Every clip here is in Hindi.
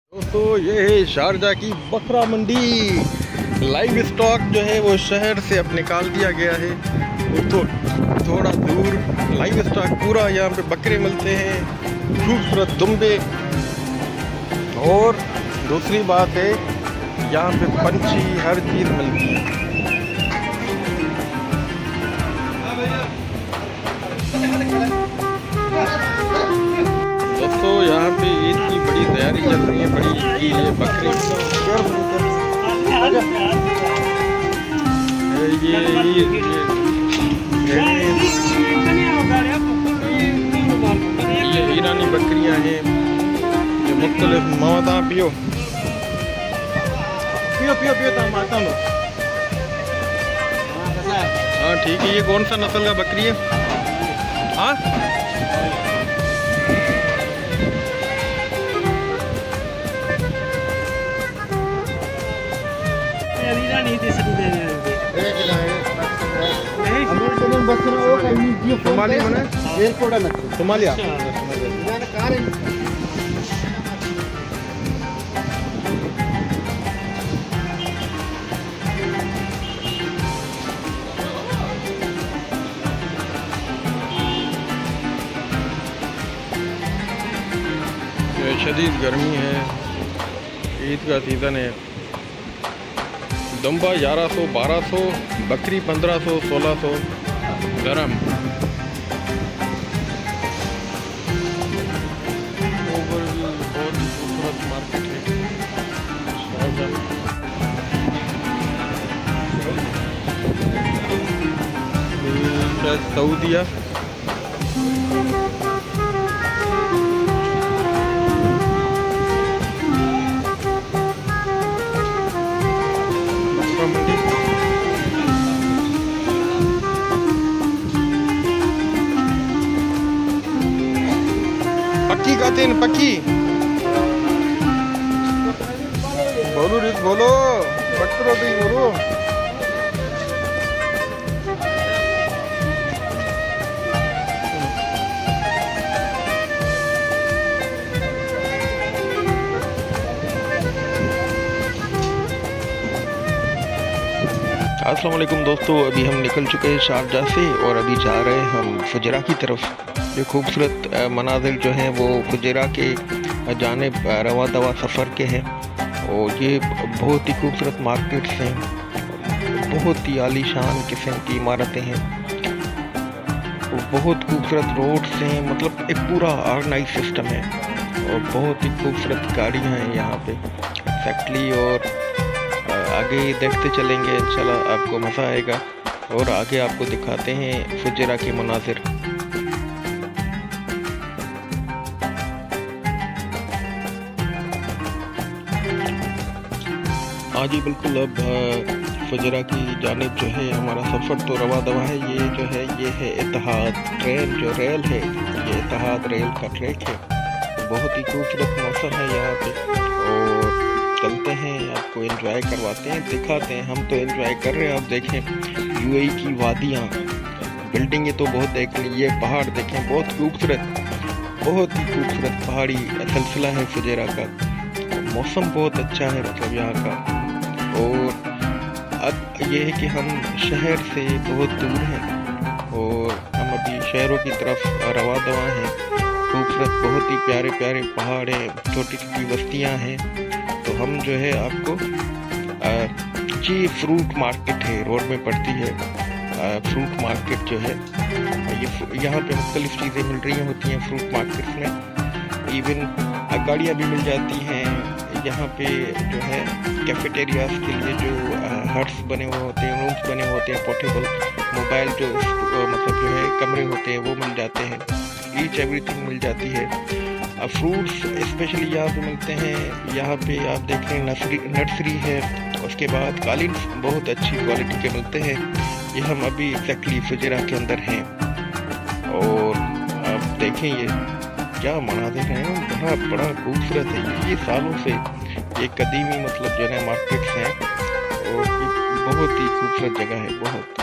दोस्तों ये है शारजा की बकरा मंडी। लाइव स्टॉक जो है वो शहर से अब निकाल दिया गया है। तो थोड़ा दूर लाइव स्टॉक पूरा, यहाँ पे बकरे मिलते हैं, खूबसूरत दुम्बे, और दूसरी बात है यहाँ पे पंछी, हर चीज़ मिलती है। दोस्तों यहाँ पे ईद की बड़ी तैयारी चल रही है, बड़ी ईद की ये बकरी ये ईरानी बकरियां हैं, ये मुख्तलिफ मौता। पियो पियो पियो पियो तो माता हूँ। हाँ ठीक है। ये कौन सा नस्ल का बकरी है? हाँ सोमालिया। शदीद गर्मी है, ईद का सीज़न है। दुम्बा 1100 1200, बकरी 1500 1600 गरम। बहुत खूबसूरत मार्केट है सऊदिया। पक्की कहते हैं, पक्की बोलो रित बोलो, बकरो भी बोलो। अस्सलाम वालेकुम दोस्तों, अभी हम निकल चुके हैं शारजा से और अभी जा रहे हैं हम फुजैरा की तरफ। ये खूबसूरत मनाजिर जो हैं वो फुजैरा के जाने रवा दवा सफ़र के हैं, और ये बहुत ही खूबसूरत मार्केट्स हैं, बहुत ही आलीशान किस्म की इमारतें हैं, बहुत खूबसूरत रोड्स हैं, मतलब एक पूरा ऑर्गेनाइज सिस्टम है, और बहुत ही खूबसूरत गाड़ियाँ हैं यहाँ पे एक्जैक्टली। और आगे देखते चलेंगे, इंशाल्लाह आपको मज़ा आएगा, और आगे आपको दिखाते हैं फुजैरा के मनाजिर। हाँ जी बिल्कुल, अब फुजैरा की जानिब जो है हमारा सफ़र तो रवा दवा है। ये जो है ये है इत्तेहाद ट्रेन, जो रेल है ये इत्तेहाद रेल का ट्रैक है। बहुत ही खूबसूरत मौसम है यहाँ पे, और चलते हैं, आपको एंजॉय करवाते हैं, दिखाते हैं। हम तो एंजॉय कर रहे हैं। आप देखें यूएई की वादियाँ, बिल्डिंगें तो बहुत देख ली, ये पहाड़ देखें, बहुत खूबसूरत, बहुत ही खूबसूरत पहाड़ी सिलसिला है फुजैरा का। मौसम बहुत अच्छा है मतलब यहाँ का। और अब ये है कि हम शहर से बहुत दूर हैं, और हम अभी शहरों की तरफ रवा दवा हैं। खूबसूरत बहुत ही प्यारे प्यारे पहाड़ हैं, छोटी छोटी बस्तियाँ हैं। तो हम जो है आपको ये फ्रूट मार्केट है, रोड में पड़ती है फ्रूट मार्केट जो है, ये यहाँ पे मुख्तलिफ चीज़ें मिल रही होती हैं फ्रूट मार्केट में। इवन गाड़ियाँ भी मिल जाती हैं यहाँ पे, जो है कैफेटेरियाज के लिए जो हट्स बने हुए होते हैं, रूम्स बने होते हैं, पोर्टेबल मोबाइल जो मतलब जो है कमरे होते हैं वो मिल जाते हैं, ईच एवरीथिंग मिल जाती है। फ्रूट्स स्पेशली यहाँ पे मिलते हैं। यहाँ पे आप देख रहे हैं नर्सरी है, उसके बाद कालीन बहुत अच्छी क्वालिटी के मिलते हैं। ये हम अभी एग्जैक्टली फुजैरा के अंदर हैं, और आप देखें ये क्या मनाजिर हैं, बड़ा बड़ा खूबसूरत है। ये सालों से ये कदीमी मतलब जो है मार्केट्स हैं, और ये बहुत ही खूबसूरत जगह है बहुत।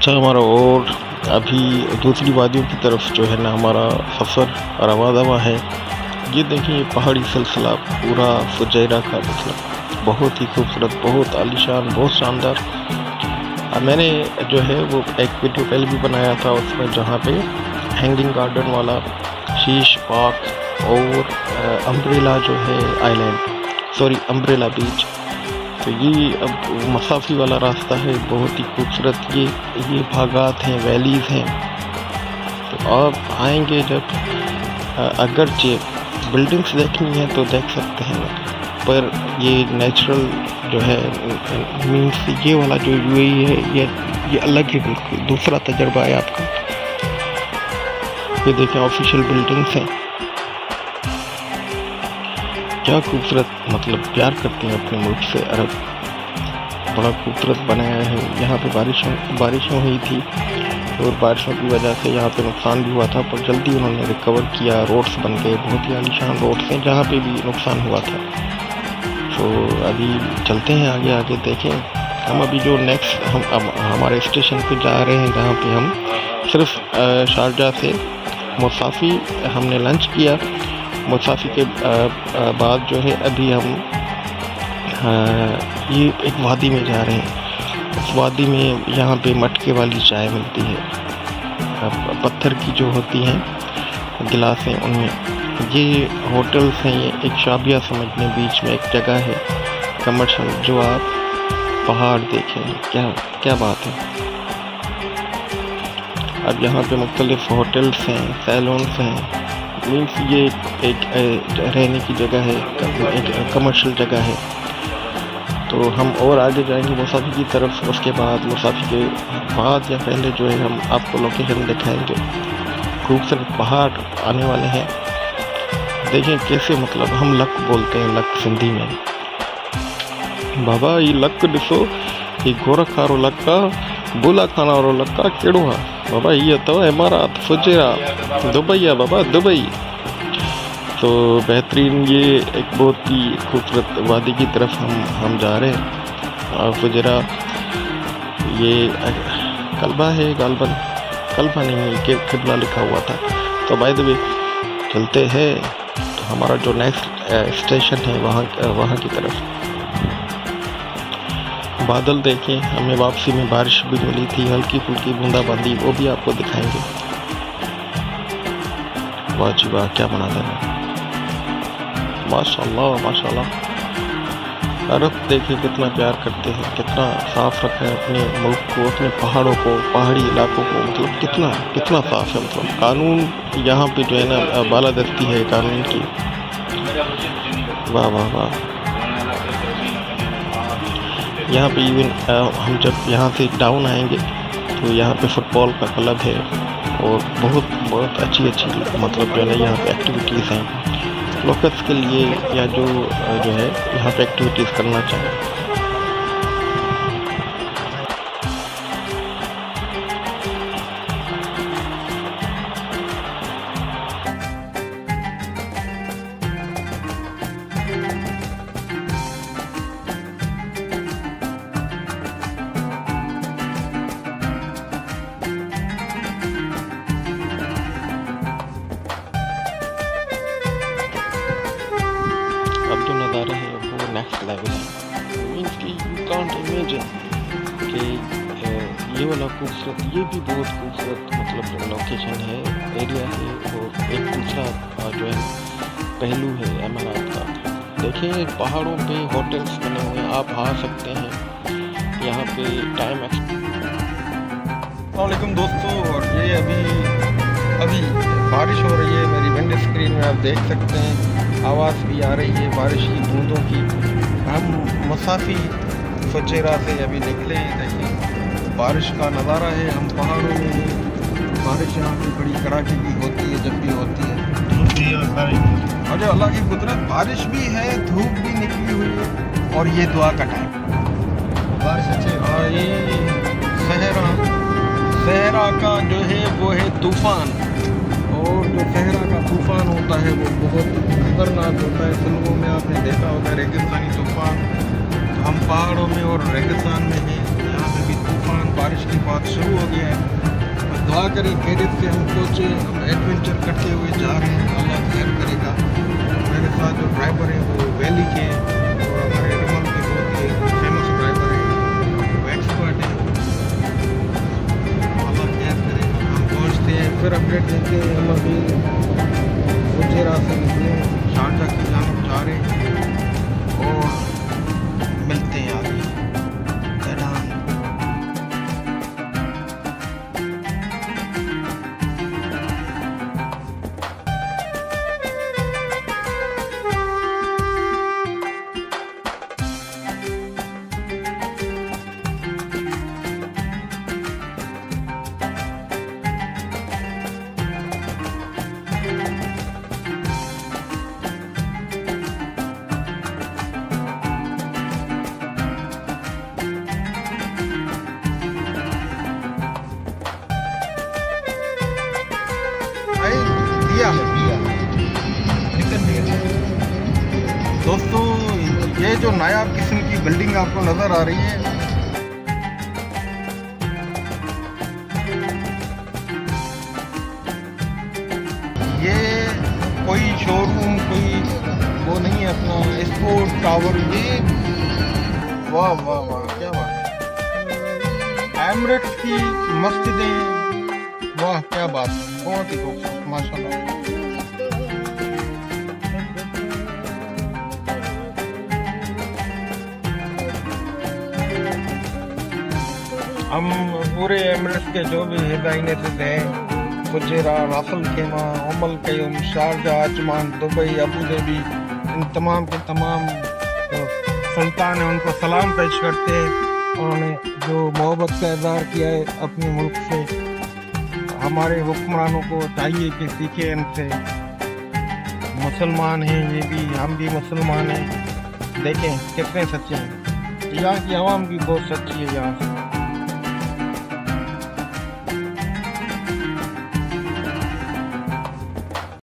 अच्छा हमारा और अभी दूसरी वादियों की तरफ जो है ना हमारा सफ़र रवा दवा है। ये देखिए पहाड़ी सिलसिला पूरा फुजैरा का मतलब बहुत ही खूबसूरत, बहुत आलीशान, बहुत शानदार। मैंने जो है वो एक वीडियो पहले भी बनाया था उसमें, जहाँ पे हैंगिंग गार्डन वाला शीश पार्क और अम्ब्रेला जो है आइलैंड, सॉरी अम्ब्रेला बीच, तो ये अब मसाफी वाला रास्ता है, बहुत ही खूबसूरत। ये भागात हैं, वैलीज़ हैं। तो आप आएंगे जब, अगरचे बिल्डिंग्स देखनी है तो देख सकते हैं, पर ये नेचुरल जो है मीन्स ये वाला जो यूएई है ये अलग ही बिल्कुल दूसरा तजर्बा है आपका। ये देखें ऑफिशियल बिल्डिंग्स हैं, क्या खूबसूरत, मतलब प्यार करते हैं अपने मुल्क से अरब, बड़ा खूबसूरत बनाया है। यहाँ पे बारिशों हुई थी और बारिशों की वजह से यहाँ पे नुकसान भी हुआ था, पर जल्दी उन्होंने रिकवर किया, रोड्स बन गए, बहुत ही आलीशान रोड्स हैं जहाँ पे भी नुकसान हुआ था। तो अभी चलते हैं आगे आगे, देखें हम अभी जो नेक्स्ट हम अब हमारे स्टेशन पे जा रहे हैं, जहाँ पे हम सिर्फ शारजा से मुसाफी हमने लंच किया। मुसाफी के बाद जो है अभी हम ये एक वादी में जा रहे हैं। उस वादी में यहाँ पे मटके वाली चाय मिलती है, पत्थर की जो होती हैं गिलासें, उनमें ये होटल्स हैं। ये एक शाबिया समझने, बीच में एक जगह है कमर्शियल, जो आप पहाड़ देखें, क्या बात है। अब यहाँ पे मुख्तलिफ होटल्स हैं, सैलून्स हैं, मीन्स ये एक रहने की जगह है, एक कमर्शियल जगह है। तो हम और आगे जाएंगे मुसाफी की तरफ, उसके बाद मुसाफी के बाद या पहले जो है हम आपको लोकेशन दिखाएंगे। खूबसूरत पहाड़ आने वाले हैं, देखें कैसे, मतलब हम लक बोलते हैं, लक सिंधी में। बाबा ये लक ॾिसो, ये गोरखारो लक्का बुला खाना वारो लक्का कहिड़ो आहे बाबा, ये अथव इमारात फुजैरा, दुबई है बाबा, दुबई। तो बेहतरीन, ये एक बहुत ही खूबसूरत वादी की तरफ हम जा रहे हैं। और फुजैरा ये कल्बा है, गालबन कल्बा नहीं, कि किबला लिखा हुआ था। तो बाय द वे चलते हैं, तो हमारा जो नेक्स्ट स्टेशन है वहाँ की तरफ। बादल देखें, हमें वापसी में बारिश भी मिली थी, हल्की फुल्की बूंदाबांदी, वो भी आपको दिखाएंगे। वाह जी वाह, क्या मंज़र है, माशाल्लाह माशाल्लाह। अरब देखें कितना प्यार करते हैं, कितना साफ रखा है अपने मुल्क को, अपने पहाड़ों को, पहाड़ी इलाकों को, मतलब कितना साफ है। मतलब कानून यहाँ पे जो है ना बालादस्ती है कानून की। वाह वाह वाह। यहाँ पे इवन हम जब यहाँ से डाउन आएंगे तो यहाँ पे फुटबॉल का क्लब है और बहुत अच्छी मतलब जो है ना यहाँ पे एक्टिविटीज़ हैं लोकल्स के लिए, या जो है यहाँ पे एक्टिविटीज़ करना चाहें। अब जो नज़ारे हैं वो नेक्स्ट लेवल है, मीन्स कि यू कांट इमेजिन कि ये वाला खूबसूरत, ये भी बहुत खूबसूरत मतलब लोकेशन है, एरिया है, और एक दूसरा जो है पहलू है अमारात का। देखिए पहाड़ों पे होटल्स बने हुए हैं, आप आ सकते हैं यहाँ पे टाइम। अस्सलामुअलैकुम दोस्तों, और ये अभी बारिश हो रही है, मेरी विंडो स्क्रीन में आप देख सकते हैं, आवाज़ भी आ रही है बारिश की बूंदों की। हम मुसाफी फुजैरा से अभी निकले हैं, देखिए बारिश का नज़ारा है, हम पहाड़ों में हैं। बारिश यहाँ की बड़ी कड़ाके की होती है, जब भी होती है धूप भी और जो अल्लाह की कुदरत, बारिश भी है, धूप भी निकली हुई है, और ये दुआ का टाइम बारिश अच्छे। और ये सहरा का जो है वो है तूफ़ान, और जो सहरा का तूफ़ान होता है वो बहुत खतरनाक होता है। फिल्मों में आपने देखा होगा रेगिस्तानी तूफ़ान। हम पहाड़ों में और रेगिस्तान में हैं, यहाँ पे भी तूफान बारिश की बात शुरू हो गया है। और दुआ करें खैरियत से हम पहुँचे, हम एडवेंचर करते हुए जा रहे हैं, अल्लाह खैर करेगा। मेरे साथ जो ड्राइवर हैं वो वैली के और हमारे रमल के बहुत ही फेमस ड्राइवर हैं, वो एक्सपर्ट हैं, अल्लाह खैर करेगा। हम पहुँचते हैं फिर अपडेट देते हैं। हम अभी फुजेरा से निकले, शारजा की जानब जा रहे हैं और मिलते हैं आगे। दोस्तों, ये जो नायाब किस्म की बिल्डिंग आपको नजर आ रही है, ये कोई शोरूम, कोई वो नहीं है अपना स्पोर्ट टावर। ये वाह वाह वाह, क्या बात, एमिरेट्स की मस्जिदें, वाह क्या बात, बहुत ही खूबसूरत माशाल्लाह। हम पूरे एमिरेट्स के जो भी हिदायत हैं, Fujairah, Ras al Khaimah, Umm al Quwain, Sharjah, Ajman, Dubai, Abu Dhabi, इन तमाम के तमाम सुल्तान हैं, उनको सलाम पेश करते हैं। उन्होंने जो मोहब्बत का इज़हार किया है अपने मुल्क से, हमारे हुक्मरानों को चाहिए कि सीखे इनसे। मुसलमान हैं ये भी, हम भी मुसलमान हैं, देखें कितने सच्चे हैं। यहाँ की आवाम भी बहुत सच्ची है यहाँ से।